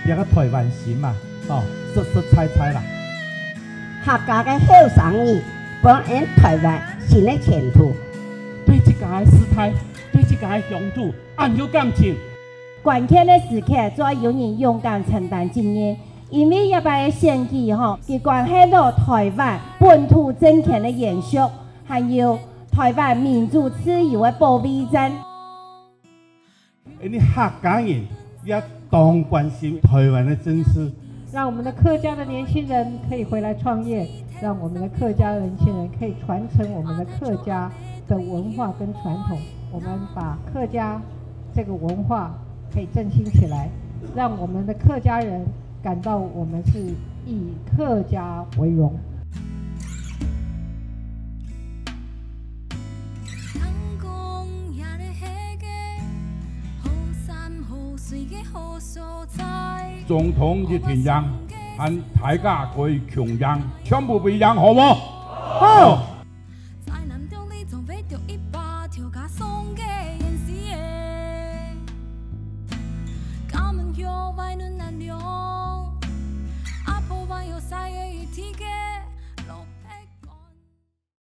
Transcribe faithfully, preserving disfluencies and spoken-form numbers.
别个台湾心嘛，哦，色色彩彩啦。 客家嘅后生儿帮咱台湾新的前途。 对这家的事态，对这家的乡土，俺有感情。 关键的时刻，就要有人勇敢承担经验，因为一摆的选举吼，佢关系到台湾本土政权的延续，还有台湾民主自由的保卫战。 你客家人也当关心台湾的政事。 让我们的客家的年轻人可以回来创业，让我们的客家的年轻人可以传承我们的客家的文化跟传统。我们把客家这个文化可以振兴起来，让我们的客家人感到我们是以客家为荣。 总统的天样和大家可以穷样，全部不一样，好不好？好。 我们要为了难了。